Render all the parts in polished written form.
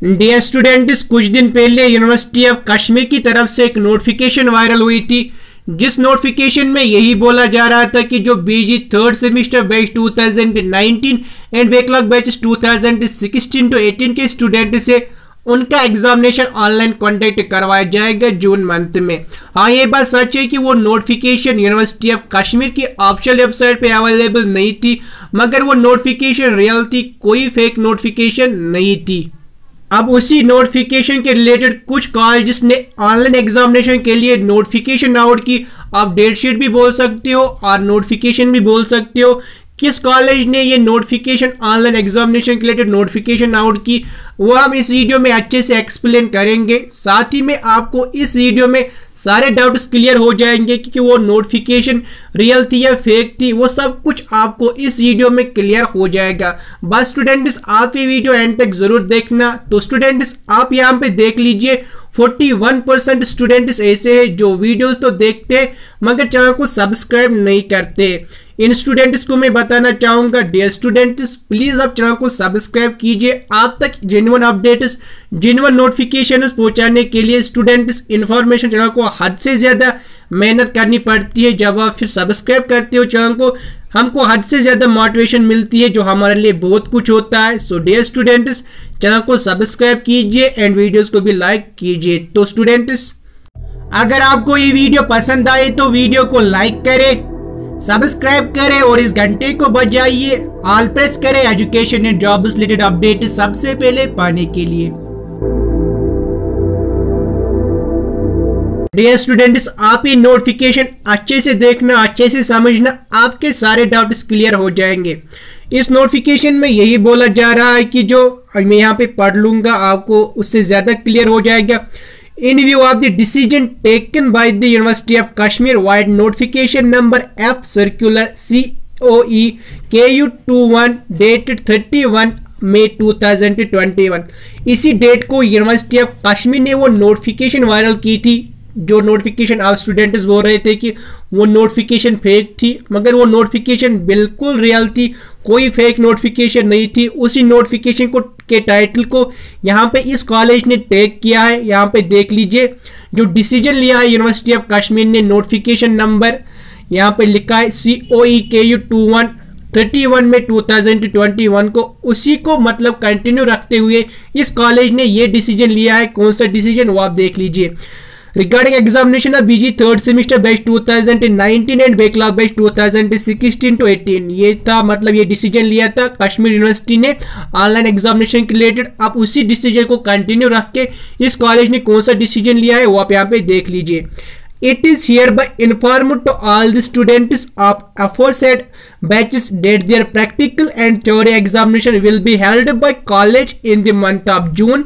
Dear students, कुछ दिन पहले यूनिवर्सिटी ऑफ कश्मीर की तरफ से एक नोटिफिकेशन वायरल हुई थी, जिस नोटिफिकेशन में यही बोला जा रहा था कि जो BG third semester batch 2019 and backlog batches 2016 to 18 के स्टूडेंट से उनका एग्जामिनेशन ऑनलाइन कंडक्ट करवाया जाएगा जून मंथ में। हाँ, ये बात सच है कि वो नोटिफिकेशन यूनिवर्सिटी ऑफ कश्मीर की ऑफिशियल वेबसाइट पे अवेलेबल नहीं थी, मगर वो नोटिफिकेशन रियल थी, कोई फेक नोटिफिकेशन नहीं थी। अब उसी नोटिफिकेशन के रिलेटेड कुछ कॉलेजेस ने ऑनलाइन एग्जामिनेशन के लिए नोटिफिकेशन आउट की। आप डेट शीट भी बोल सकते हो और नोटिफिकेशन भी बोल सकते हो। किस कॉलेज ने ये नोटिफिकेशन ऑनलाइन एग्जामिनेशन के रिलेटेड नोटिफिकेशन आउट की, वो हम इस वीडियो में अच्छे से एक्सप्लेन करेंगे। साथ ही में आपको इस वीडियो में सारे डाउट्स क्लियर हो जाएंगे कि वो नोटिफिकेशन रियल थी या फेक थी, वो सब कुछ आपको इस वीडियो में क्लियर हो जाएगा। बस स्टूडेंट्स, आप ये वीडियो एंड तक जरूर देखना। तो स्टूडेंट्स, आप यहाँ पे देख लीजिए 41% स्टूडेंट्स ऐसे हैं जो वीडियोस तो देखते हैं मगर चैनल को सब्सक्राइब नहीं करते। इन स्टूडेंट्स को मैं बताना चाहूंगा, डियर स्टूडेंट्स, प्लीज आप चैनल को सब्सक्राइब कीजिए। आप तक जेन्युइन अपडेट्स, जेन्युइन नोटिफिकेशन पहुंचाने के लिए स्टूडेंट्स इन्फॉर्मेशन चैनल को हद से ज्यादा मेहनत करनी पड़ती है। जब आप फिर सब्सक्राइब करते हो चैनल को, हमको हद से ज्यादा मोटिवेशन मिलती है, जो हमारे लिए बहुत कुछ होता है। सो डियर स्टूडेंट्स, चैनल को सब्सक्राइब कीजिए एंड वीडियोस को भी लाइक कीजिए। तो स्टूडेंट्स, अगर आपको ये वीडियो पसंद आए तो वीडियो को लाइक करें, सब्सक्राइब करें और इस घंटे को बजाइए, ऑल प्रेस करें education and jobs related update सबसे पहले पाने के लिए। डियर स्टूडेंट्स, आप ये नोटिफिकेशन अच्छे से देखना, अच्छे से समझना, आपके सारे डाउट्स क्लियर हो जाएंगे। इस नोटिफिकेशन में यही बोला जा रहा है कि जो मैं यहाँ पे पढ़ लूंगा, आपको उससे ज्यादा क्लियर हो जाएगा। In view of the decision taken by the University of Kashmir wide notification number F circular COE KU21 dated 31 मई 2021, इसी डेट को यूनिवर्सिटी ऑफ कश्मीर ने वो नोटिफिकेशन वायरल की थी। जो नोटिफिकेशन आप स्टूडेंट्स बोल रहे थे कि वो नोटिफिकेशन फेक थी, मगर वो नोटिफिकेशन बिल्कुल रियल थी, कोई फेक नोटिफिकेशन नहीं थी। उसी नोटिफिकेशन को के टाइटल को यहाँ पे इस कॉलेज ने टैग किया है। यहाँ पे देख लीजिए, जो डिसीजन लिया है यूनिवर्सिटी ऑफ कश्मीर ने, नोटिफिकेशन नंबर यहाँ पे लिखा है COE KU21 31 में 2021 को, उसी को मतलब कंटिन्यू रखते हुए इस कॉलेज ने ये डिसीजन लिया है। कौन सा डिसीजन, वो आप देख लीजिए। Regarding examination of BG third semester batch 2019 and backlog batch 2016 to 18, ये था मतलब ये डिसीजन लिया था कश्मीर यूनिवर्सिटी ने ऑनलाइन एग्जामिनेशन के रिलेटेड। आप उसी डिसीजन को कंटिन्यू रख के इस कॉलेज ने कौन सा डिसीजन लिया है वो आप यहाँ पे देख लीजिए। It is hereby informed to all the students of aforesaid batches that their practical and theory examination will be held by college in the month of June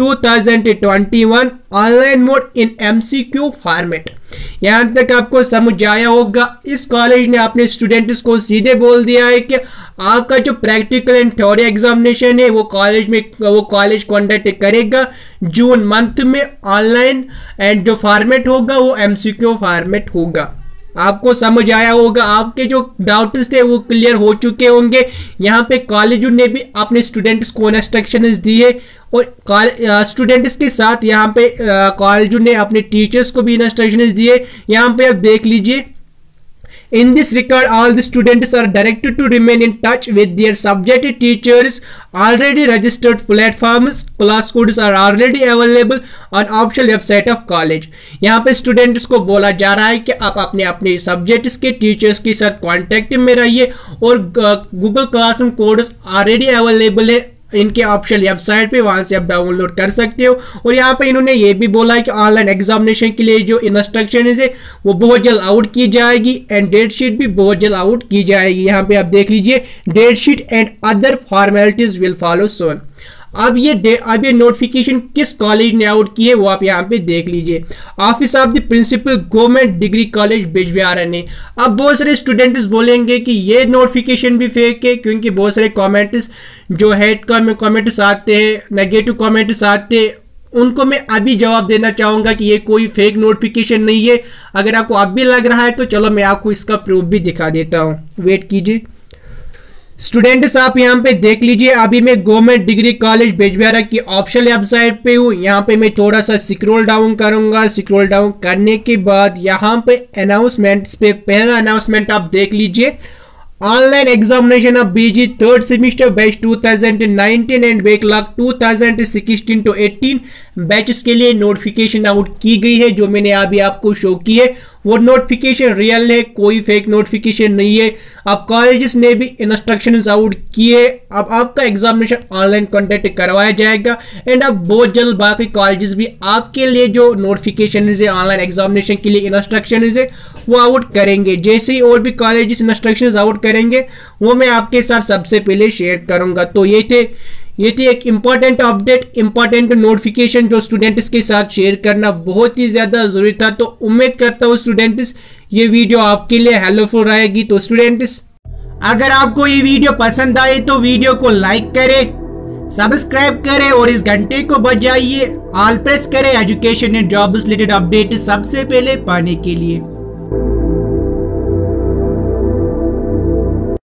2021 online mode in MCQ format. यहाँ तक आपको समझ आया होगा। इस college ने अपने students को सीधे बोल दिया है कि आपका जो प्रैक्टिकल एंड थ्योरी एग्जामिनेशन है वो कॉलेज कंडक्ट करेगा जून मंथ में ऑनलाइन, एंड जो फॉर्मेट होगा वो MCQ फॉर्मेट होगा। आपको समझ आया होगा, आपके जो डाउट्स थे वो क्लियर हो चुके होंगे। यहाँ पे कॉलेज ने भी अपने स्टूडेंट्स को इंस्ट्रक्शंस दी है और स्टूडेंट्स के साथ यहाँ पे कॉलेज ने अपने टीचर्स को भी इंस्ट्रक्शंस दिए। यहाँ पे आप देख लीजिए, in this regard all the students are directed to remain in touch with their subject teachers. Already registered platforms, class codes are already available on official website of college. यहाँ पे स्टूडेंट्स को बोला जा रहा है कि आप अपने अपने सब्जेक्ट्स के टीचर्स के साथ कांटेक्ट में रहिए और Google classroom codes already available है इनके ऑफिशियल वेबसाइट पे, वहां से आप डाउनलोड कर सकते हो। और यहाँ पे इन्होंने ये भी बोला है कि ऑनलाइन एग्जामिनेशन के लिए जो इंस्ट्रक्शन है वो बहुत जल्द आउट की जाएगी एंड डेट शीट भी बहुत जल्द आउट की जाएगी। यहाँ पे आप देख लीजिए, date sheet and other formalities will follow soon. अब ये नोटिफिकेशन किस कॉलेज ने आउट की है वो आप यहाँ पे देख लीजिए। Office of the principal government degree college Bijbehara ने। अब बहुत सारे स्टूडेंट्स बोलेंगे कि ये नोटिफिकेशन भी फेक है, क्योंकि बहुत सारे कमेंट्स जो हेड कमेंट्स आते हैं, नेगेटिव कमेंट्स आते हैं, उनको मैं अभी जवाब देना चाहूंगा कि ये कोई फेक नोटिफिकेशन नहीं है। अगर आपको अब भी लग रहा है तो चलो मैं आपको इसका प्रूफ भी दिखा देता हूँ, वेट कीजिए। स्टूडेंट्स आप यहाँ पे देख लीजिए, अभी मैं गवर्नमेंट डिग्री कॉलेज बिजबिहारा की ऑफिशियल वेबसाइट पे हूँ। यहाँ पे मैं थोड़ा सा स्क्रॉल डाउन करूंगा। स्क्रॉल डाउन करने के बाद यहाँ पे अनाउंसमेंट्स पे पहला अनाउंसमेंट आप देख लीजिए, online examination of BG third semester batch 2019 and backlog 2016 to 18 batches के लिए नोटिफिकेशन आउट की गई है, जो मैंने अभी आपको शो की है। वो नोटिफिकेशन रियल है, कोई फेक नोटिफिकेशन नहीं है। अब कॉलेजेस ने भी इंस्ट्रक्शंस आउट किए, अब आपका एग्जामिनेशन ऑनलाइन कंडक्ट करवाया जाएगा एंड अब बहुत जल्द बाकी कॉलेजेस भी आपके लिए जो नोटिफिकेशन है ऑनलाइन एग्जामिनेशन के लिए इंस्ट्रक्शन है वो आउट करेंगे। जैसे ही और भी कॉलेजेस इंस्ट्रक्शंस आउट करेंगे वो मैं आपके साथ सबसे पहले शेयर करूंगा। तो ये थी एक इंपॉर्टेंट अपडेट, इंपॉर्टेंट नोटिफिकेशन जो स्टूडेंट्स के साथ शेयर करना बहुत ही ज़्यादा ज़रूरी था। तो उम्मीद करता हूँ स्टूडेंट्स ये वीडियो आपके लिए हेल्पफुल रहेगी। तो स्टूडेंट्स अगर आपको ये वीडियो पसंद आए तो वीडियो को लाइक करें, सब्सक्राइब करें और इस घंटे को बजाइए, ऑल प्रेस करें education and jobs related update सबसे पहले पाने के लिए।